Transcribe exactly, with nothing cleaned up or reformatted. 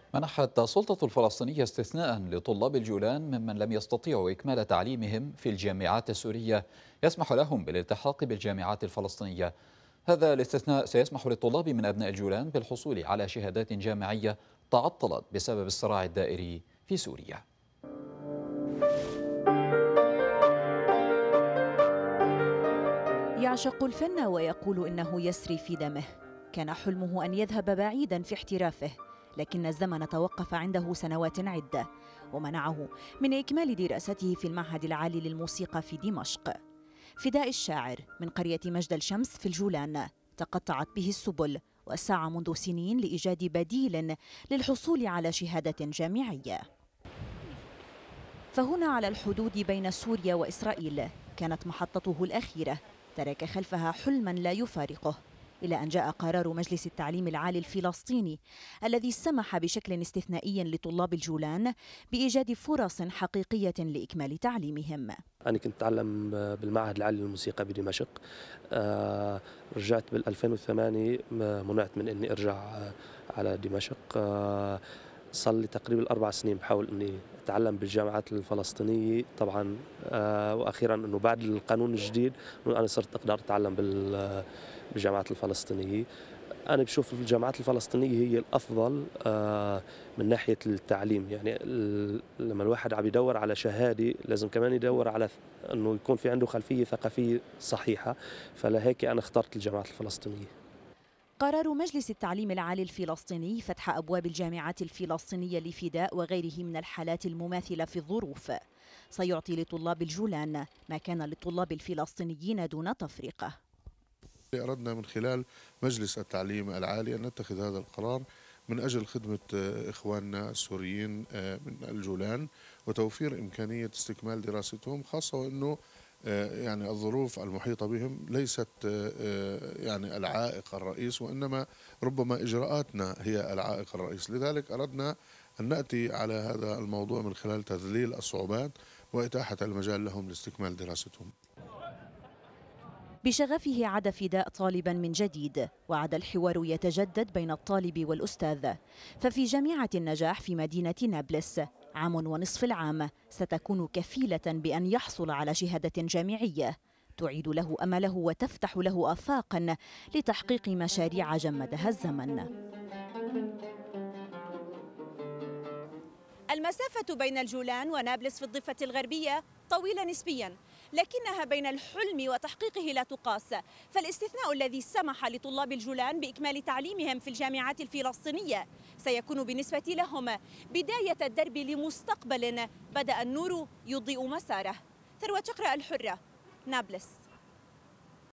منحت السلطة الفلسطينية استثناء لطلاب الجولان ممن لم يستطيعوا إكمال تعليمهم في الجامعات السورية يسمح لهم بالالتحاق بالجامعات الفلسطينية. هذا الاستثناء سيسمح للطلاب من أبناء الجولان بالحصول على شهادات جامعية تعطلت بسبب الصراع الدائري في سوريا. يعشق الفن ويقول إنه يسري في دمه. كان حلمه أن يذهب بعيدا في احترافه، لكن الزمن توقف عنده سنوات عدة ومنعه من إكمال دراسته في المعهد العالي للموسيقى في دمشق. فداء الشاعر من قرية مجد الشمس في الجولان تقطعت به السبل، وسعى منذ سنين لإيجاد بديل للحصول على شهادة جامعية. فهنا على الحدود بين سوريا وإسرائيل كانت محطته الأخيرة، ترك خلفها حلما لا يفارقه، إلى أن جاء قرار مجلس التعليم العالي الفلسطيني الذي سمح بشكل استثنائي لطلاب الجولان بإيجاد فرص حقيقية لإكمال تعليمهم. أنا كنت أتعلم بالمعهد العالي للموسيقى بدمشق. آه رجعت بال ألفين وثمانية، منعت من إني أرجع على دمشق. آه صار لي تقريبا أربع سنين بحاول إني أتعلم بالجامعات الفلسطينية طبعا. آه وأخيرا إنه بعد القانون الجديد إنه أنا صرت أقدر أتعلم بالجامعات الفلسطينية. أنا بشوف الجامعات الفلسطينية هي الأفضل آه من ناحية التعليم. يعني لما الواحد عم يدور على شهادة لازم كمان يدور على إنه يكون في عنده خلفية ثقافية صحيحة، فلهيك أنا اخترت الجامعات الفلسطينية. قرار مجلس التعليم العالي الفلسطيني فتح أبواب الجامعات الفلسطينية لفداء وغيره من الحالات المماثلة في الظروف سيعطي لطلاب الجولان ما كان للطلاب الفلسطينيين دون تفرقة. أردنا من خلال مجلس التعليم العالي أن نتخذ هذا القرار من أجل خدمة إخواننا السوريين من الجولان وتوفير إمكانية استكمال دراستهم، خاصة وأنه يعني الظروف المحيطة بهم ليست يعني العائق الرئيس، وإنما ربما إجراءاتنا هي العائق الرئيس. لذلك أردنا أن نأتي على هذا الموضوع من خلال تذليل الصعوبات وإتاحة المجال لهم لاستكمال دراستهم. بشغفه عاد فداء طالبا من جديد، وعاد الحوار يتجدد بين الطالب والأستاذ. ففي جامعة النجاح في مدينة نابلس عام ونصف العام ستكون كفيلة بأن يحصل على شهادة جامعية تعيد له أمله وتفتح له آفاقا لتحقيق مشاريع جمدها الزمن. المسافة بين الجولان ونابلس في الضفة الغربية طويلة نسبيا، لكنها بين الحلم وتحقيقه لا تقاس. فالاستثناء الذي سمح لطلاب الجولان بإكمال تعليمهم في الجامعات الفلسطينية سيكون بالنسبة لهم بداية الدرب لمستقبل بدأ النور يضيء مساره. ثروة شقراء، الحرة، نابلس.